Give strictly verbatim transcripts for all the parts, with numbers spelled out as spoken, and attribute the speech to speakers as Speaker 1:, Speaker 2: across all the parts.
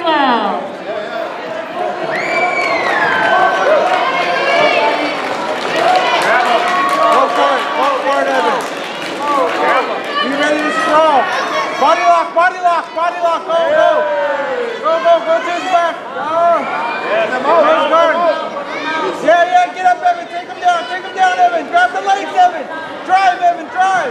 Speaker 1: Maxwell.
Speaker 2: Go for it, go for it, Evan. Be ready to sprawl. Body lock, body lock, body lock, go, go. Go, go, go to his back. Go. Close guard. Yeah, yeah, get up, Evan. Take him down, take him down, Evan. Grab the legs, Evan. Drive, Evan, drive.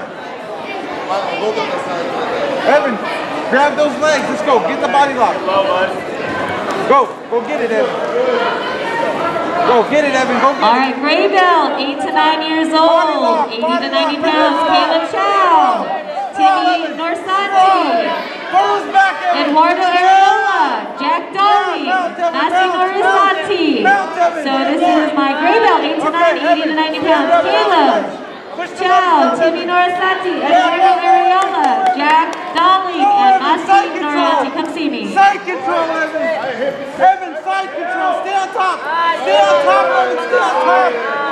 Speaker 2: Evan, grab those legs. Let's go. Get the body lock. Go, go get it, Evan. Go get it, Evan. Go get it.
Speaker 1: All right, gray belt, eight to nine years old, eighty to ninety pounds. Caleb Chow, Timmy Norsanti, Eduardo Areola, Jack Dolly, Nasi Norisanti. So this is my gray belt, eight to nine, eighty to ninety pounds. Caleb Chow, Timmy Norsanti, Eduardo Areola, Jack Dolly, and Nasi Norisanti. Come see me.
Speaker 2: Side control, Evan. Evan, side control. Stay on top. Stay on top, Evan. Stay on top.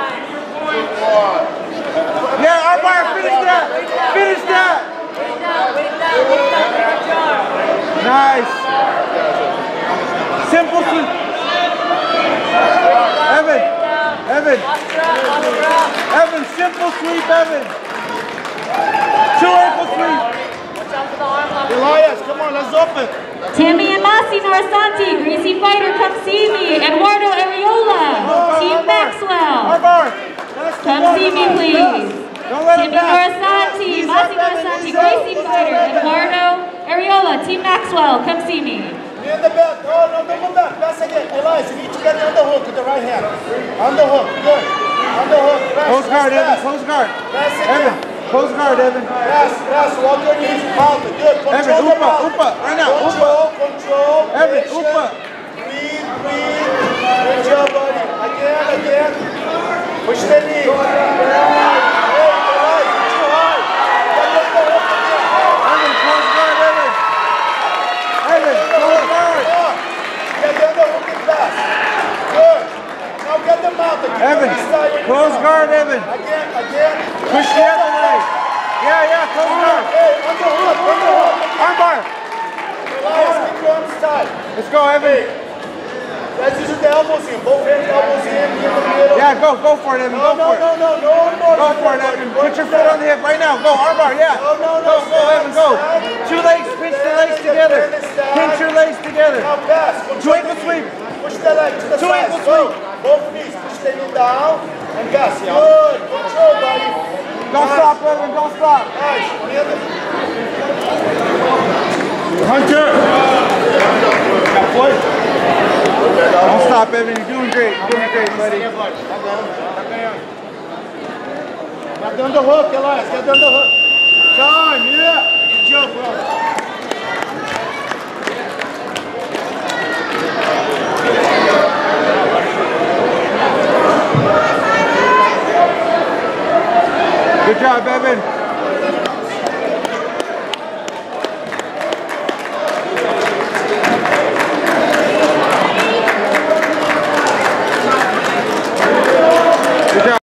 Speaker 2: Yeah, umpire, finish that. Finish that. Nice. Simple sweep. Evan. Evan. Evan, simple sweep, Evan. Two ankle sweep. Elias, come on, let's open.
Speaker 1: Timmy and Nasi Norisanti, Greasy Fighter, come see me. Eduardo Areola, Team Maxwell. Come see me, please. Timmy Norisanti, Nasi Norisanti, Greasy Fighter, Eduardo Areola, Team Maxwell, come see me.
Speaker 3: In the back. Oh, no, don't go back. Pass again. Elias, you need to get on the hook with the right hand. On the hook. Good. On the hook. Press,
Speaker 2: close guard,
Speaker 3: press,
Speaker 2: Evan. Close guard.
Speaker 3: Press again.
Speaker 2: Evan. Close guard, Evan.
Speaker 3: Press, press. Walk your knees. Mount it. Good. Control
Speaker 2: Evan,
Speaker 3: the
Speaker 2: upa,
Speaker 3: mouth.
Speaker 2: upa. Right now.
Speaker 3: Control,
Speaker 2: Upa.
Speaker 3: control.
Speaker 2: Evan,
Speaker 3: Patient.
Speaker 2: upa.
Speaker 3: Breathe, breathe. Good job, buddy. Again, again. Push the knee. Hey, Elias, too high. Get on the hook again.
Speaker 2: Evan, close guard, Evan. Evan, close guard.
Speaker 3: Get on the hook and fast. Good. Now get the mouth again.
Speaker 2: Evan, close guard, Evan.
Speaker 3: Again, again.
Speaker 2: Push the other leg. Yeah, yeah, close guard.
Speaker 3: Hey, on the hook, on the hook.
Speaker 2: Armbar.
Speaker 3: Elias, keep your arms tight.
Speaker 2: Let's go, Evan.
Speaker 3: Let's use the elbows in. Both hands, elbows in. In the middle.
Speaker 2: Yeah, go, go for it, Evan.
Speaker 3: No,
Speaker 2: Go
Speaker 3: no,
Speaker 2: for it.
Speaker 3: no, no, no, no.
Speaker 2: Go for it, Evan. Put your foot on the hip right now. Go, armbar, yeah.
Speaker 3: No, no, no.
Speaker 2: Go, go, Evan, go. Two legs, pinch the legs together. Pinch your legs together.
Speaker 3: Now pass.
Speaker 2: Two ankle sweep.
Speaker 3: Push the leg to the
Speaker 2: Two
Speaker 3: side.
Speaker 2: ankle
Speaker 3: Go. Both knees. Push the knee down and pass. Good. Control, buddy.
Speaker 2: Don't stop, Evan. Don't stop.
Speaker 3: Nice.
Speaker 2: Hunter. Don't stop, Evan. You're doing great. You're doing great, buddy.
Speaker 3: Get down the hook, Elias. Get down the hook. Time, yeah. Good job, bro.
Speaker 2: Good job, Evan.